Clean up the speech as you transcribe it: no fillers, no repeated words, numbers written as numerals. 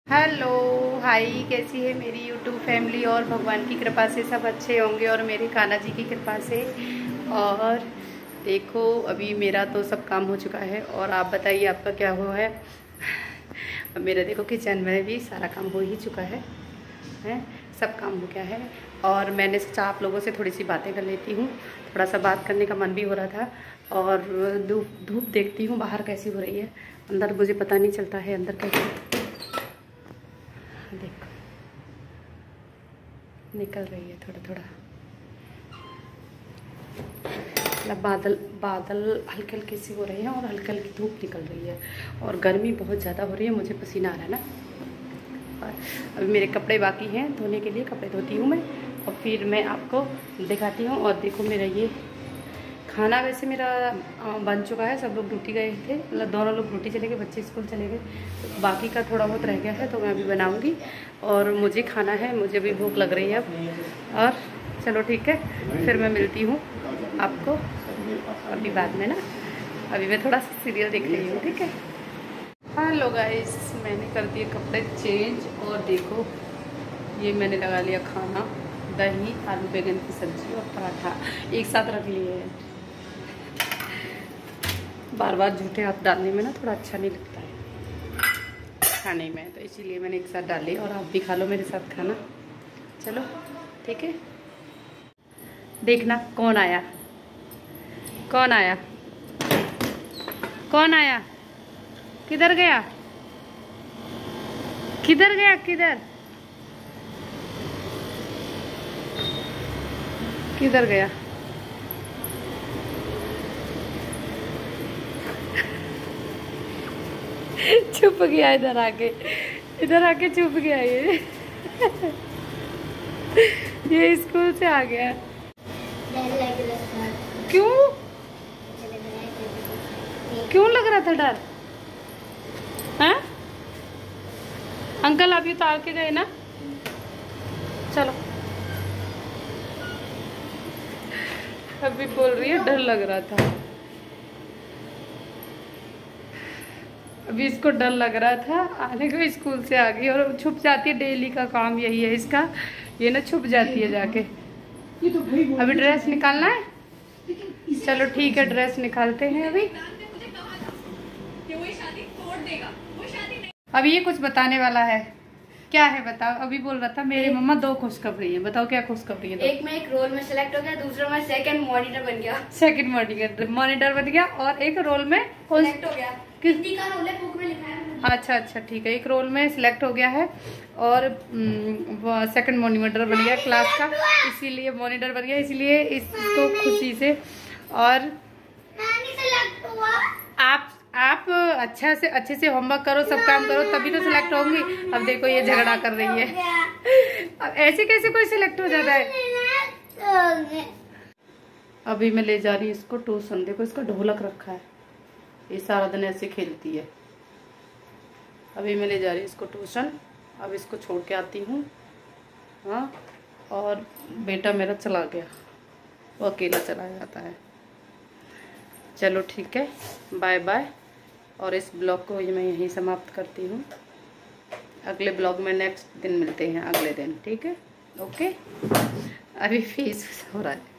Hello hi, कैसी है मेरी यूट्यूब फैमिली। और भगवान की कृपा से सब अच्छे होंगे और मेरे कान्हा जी की कृपा से। और देखो अभी मेरा तो सब काम हो चुका है और आप बताइए आपका क्या हुआ है। अब मेरा देखो किचन में भी सारा काम हो ही चुका है, सब काम हो गया है। और मैंने सोचा आप लोगों से थोड़ी सी बातें कर लेती हूँ, थोड़ा सा बात करने का मन भी हो रहा था। और धूप देखती हूँ बाहर कैसी हो रही है, अंदर मुझे पता नहीं चलता है अंदर कैसी। देखो निकल रही है थोड़ा थोड़ा, मतलब बादल बादल हल्के हल्के से हो रहे हैं और हल्की हल्की धूप निकल रही है और गर्मी बहुत ज़्यादा हो रही है, मुझे पसीना आ रहा है ना। और अभी मेरे कपड़े बाकी हैं धोने के लिए, कपड़े धोती हूँ मैं और फिर मैं आपको दिखाती हूँ। और देखो मेरा ये खाना वैसे मेरा बन चुका है, सब लोग ड्यूटी गए थे, मतलब दोनों लोग ड्यूटी चले गए, बच्चे स्कूल चले गए, तो बाकी का थोड़ा बहुत रह गया है तो मैं अभी बनाऊंगी और मुझे खाना है, मुझे भी भूख लग रही है अब। और चलो ठीक है, फिर मैं मिलती हूँ आपको अभी बाद में ना। अभी मैं थोड़ा सा सीरियल देख रही हूँ, ठीक है। हेलो गाइस, मैंने कर दिए कपड़े चेंज और देखो ये मैंने लगा लिया खाना, दही आलू बैंगन की सब्जी और पराठा एक साथ रख लिए हैं। बार बार झूठे हाथ डालने में ना थोड़ा अच्छा नहीं लगता है खाने में, तो इसीलिए मैंने एक साथ डाली। और आप भी खा लो मेरे साथ खाना, चलो ठीक है। देखना कौन आया, कौन आया, कौन आया, किधर गया, किधर गया, किधर किधर गया। छुप गया इधर आके, इधर आके छुप गया ये स्कूल से आ गया। क्यों क्यों लग रहा था डर? हैं अंकल अभी उतार के गए ना, चलो। अभी बोल रही है डर लग रहा था, अभी इसको डर लग रहा था आने को, स्कूल से आ गई और छुप जाती है। डेली का काम यही है इसका, ये ना छुप जाती है जाके। अभी ड्रेस निकालना है, चलो ठीक है ड्रेस निकालते हैं अभी। अभी ये कुछ बताने वाला है, क्या है बताओ। अभी बोल रहा था मेरी मम्मा दो खुशखबरी है, बताओ क्या खुशखबरी है। एक में एक रोल में सेलेक्ट हो गया, दूसरा में सेकंड मॉनिटर बन गया। सेकंड मॉनिटर बन गया और एक रोल में सेलेक्ट हो गया। हिंदी का रोल है, बुक में लिखा है। अच्छा ठीक है, एक रोल में सिलेक्ट हो गया है और सेकंड मॉनिटर बन गया क्लास का, इसीलिए मॉनिटर बन गया, इसलिए इसको खुशी से। और आप अच्छे से होमवर्क करो, सब काम करो तभी तो सिलेक्ट होंगी। अब देखो ये झगड़ा कर रही है, अब ऐसे कैसे कोई सिलेक्ट हो जाता है। अभी मैं ले जा रही हूँ इसको ट्यूशन, देखो इसका ढोलक रखा है, ये सारा दिन ऐसे खेलती है। अभी मैं ले जा रही हूँ इसको ट्यूशन, अब इसको छोड़ के आती हूँ। हाँ, और बेटा मेरा चला गया, वो अकेला चला जाता है। चलो ठीक है, बाय बाय। और इस ब्लॉग को मैं यहीं समाप्त करती हूँ, अगले ब्लॉग में नेक्स्ट दिन मिलते हैं, अगले दिन, ठीक है, ओके। अभी फेस हो रहा है।